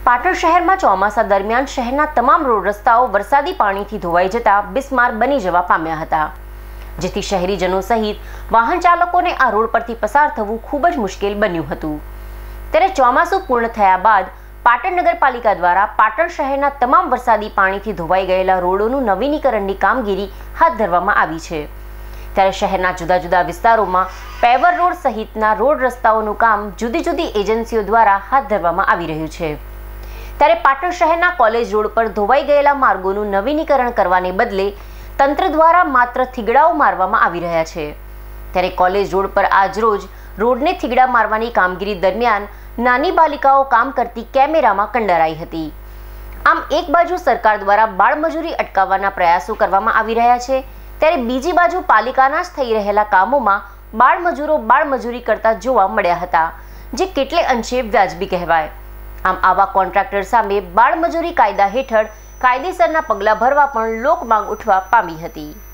પાટણ શહેરમાં ચોમાસા દરમિયાન શહેરના તમામ રોડ રસ્તાઓ વરસાદી પાણીથી ધોવાઈ જતા બિસ્માર બની જવા પામ્યા હતા, જેથી શહેરીજનો સહિત વાહન ચાલકોને આ રોડ પરથી પસાર થવું ખૂબ જ મુશ્કેલ બન્યું હતું। ત્યારે ચોમાસું પૂર્ણ થયા બાદ પાટણ નગરપાલિકા દ્વારા પાટણ શહેરના તમામ વરસાદી પાણીથી ધોવાઈ ગયેલા રોડોનું નવીનીકરણની કામગીરી હાથ ધરવામાં આવી છે। ત્યારે શહેરના જુદા જુદા વિસ્તારોમાં પેવર રોડ સહિતના રોડ રસ્તાઓનું કામ જુદી જુદી એજન્સીઓ દ્વારા હાથ ધરવામાં આવી રહ્યું છે। ત્યારે પાટણ શહેરના કોલેજ રોડ પર ધોવાઈ ગયેલા માર્ગોનું નવીનીકરણ કરવાને બદલે તંત્ર દ્વારા માત્ર થીગડાઓ મારવામાં આવી રહ્યા છે। ત્યારે કોલેજ રોડ પર આજરોજ રોડને થીગડા મારવાની કામગીરી દરમિયાન નાની બાલિકાઓ કામ કરતી કેમેરામાં કંડારાઈ હતી। આમ એક બાજુ સરકાર દ્વારા બાળમજૂરી અટકાવવાના પ્રયાસો કરવામાં આવી રહ્યા છે, ત્યારે બીજી બાજુ પાલિકાના જ થઈ રહેલા કામોમાં બાળમજૂરો બાળમજૂરી કરતા જોવા મળ્યા હતા, જે કેટલે અંશે વ્યાજબી કહેવાય। આમ આવા કોન્ટ્રાક્ટર સામે બાળમજૂરી કાયદા હેઠળ કાયદેસરના પગલાં ભરવા પણ લોક માંગ ઉઠવા પામી હતી।